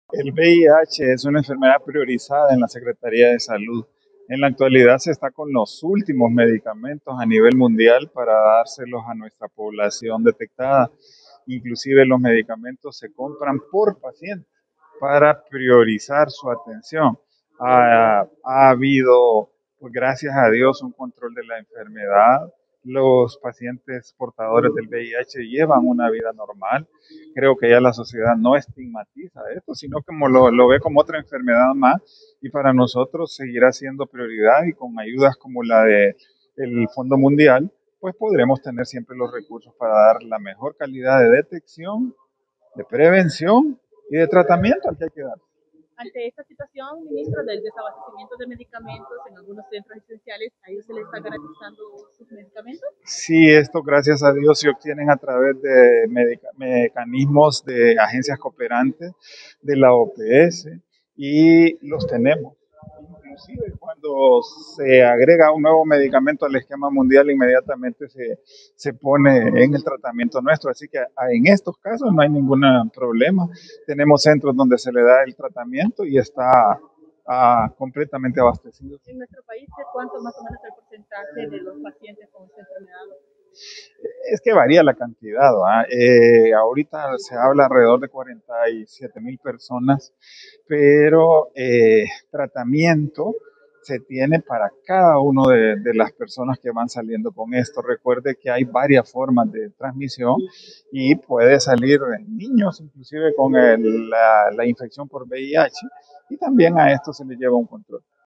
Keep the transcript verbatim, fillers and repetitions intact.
El V I H es una enfermedad priorizada en la Secretaría de Salud. En la actualidad se está con los últimos medicamentos a nivel mundial para dárselos a nuestra población detectada. Inclusive los medicamentos se compran por paciente para priorizar su atención. Ha, ha habido, pues gracias a Dios, un control de la enfermedad. Los pacientes portadores del V I H llevan una vida normal. Creo que ya la sociedad no estigmatiza esto, sino como lo, lo ve como otra enfermedad más, y para nosotros seguirá siendo prioridad, y con ayudas como la del Fondo Mundial, pues podremos tener siempre los recursos para dar la mejor calidad de detección, de prevención y de tratamiento al que hay que dar. Ante esta situación, ministro, del desabastecimiento de medicamentos en algunos centros esenciales, ¿a ellos se les está garantizando sus medicamentos? Sí, esto gracias a Dios se obtienen a través de medica- mecanismos de agencias cooperantes de la O P S, y los tenemos. Inclusive cuando se agrega un nuevo medicamento al esquema mundial, inmediatamente se, se pone en el tratamiento nuestro. Así que a- en estos casos no hay ningún problema. Tenemos centros donde se le da el tratamiento y está ah, completamente abastecido. En nuestro país, ¿de cuánto más o menos el porcentaje de los pacientes con esta enfermedad? Es que varía la cantidad, ¿va? Eh, ahorita se habla alrededor de cuarenta y siete mil personas, pero eh, tratamiento se tiene para cada una de, de las personas que van saliendo con esto. Recuerde que hay varias formas de transmisión y puede salir en niños, inclusive con el- la, la infección por V I H, y también a esto se le lleva un control.